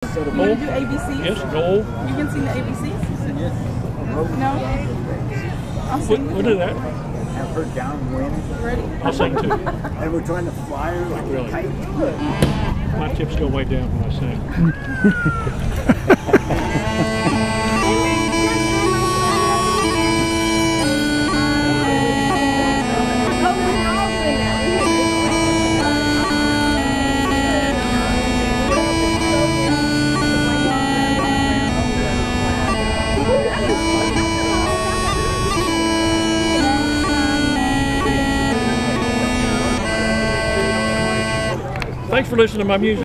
You Goal. want to do ABCs? Yes, goal. You can sing the ABCs? No? I'll sing. We'll do that. Have her downwind. Ready? I'll sing too. And we're trying to fly her like Really? a kite. My tips go way down when I sing. Thanks for listening to my music.